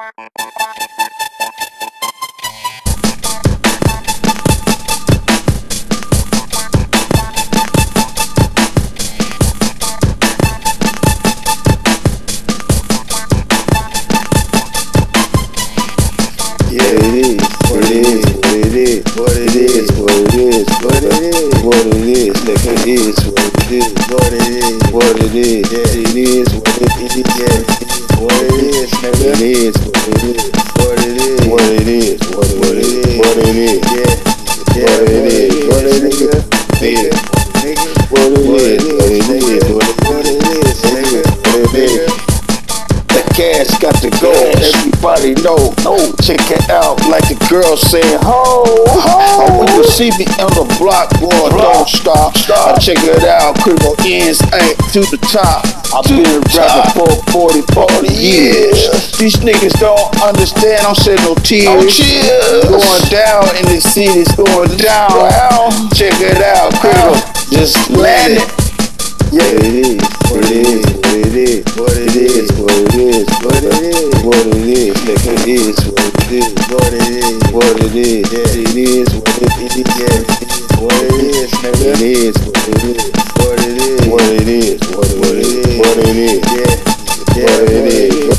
Cash got to go, everybody know. Check it out like the girl saying ho, ho. When you see me on the block, boy, don't stop. I check it out, criminal ends ain't to the top. I've been rapping for 40 years. These niggas don't understand, I'm shedding no tears. Going down in the city's going down. Check it out, criminal, just land it. Yeah, it is, what it is, what it is, what it is, what it is, what it is, what it is, nigga, it is, what it is, what it is, what it is, yeah, it is, what it is, yeah, what it is, nigga, it is, what it is, what it is, what it is, what it is, what it is, yeah, what it is.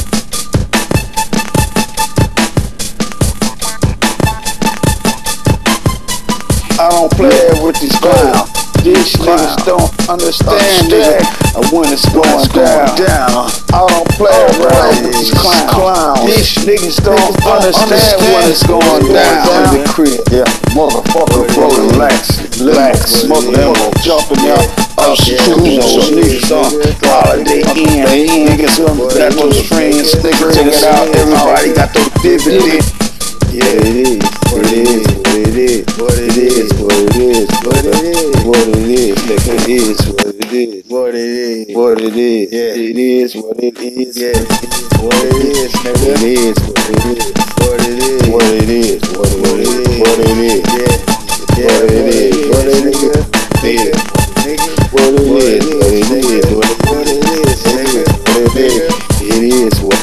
I don't play with these clowns. These niggas don't understand it when it's going down. I don't play around with these clowns. These niggas don't understand when it's going down. In the crib, yeah, motherfucker, bro, relax, motherfucker, jumping out. Cruising, those niggas on Holiday Inn. Niggas got those friends, niggas check it out. Everybody got those dividends. Yeah, it is, what it is, what it is, what it is, what it is, what it is, what it is, nigga, it is, what it is, what it is, what it is, yeah, it is, what it is, yeah, what it is, nigga, it is, what it is, what it is, what it is, what it is, what it is, yeah, what it is, what it is, nigga, what it is, what it is, what it is, nigga, what it is, it is, what.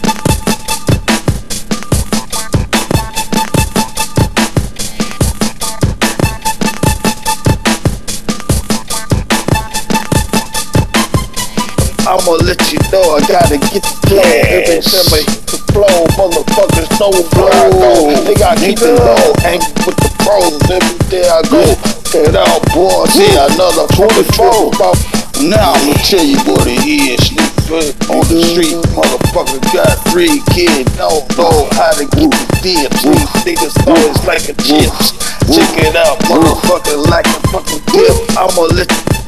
I'ma let you know I gotta get the flow. Every time I hit the flow, motherfuckers know blow. They gotta keep it low, angry with the pros. Every day I go, get out, boy. See another 24. Now I'ma tell you what it is, nigga. On the street, motherfucker got 3 kids. Don't know how to get the dips. These niggas always like a chips. Check it out, motherfucker, like a fucking dip. I'ma let you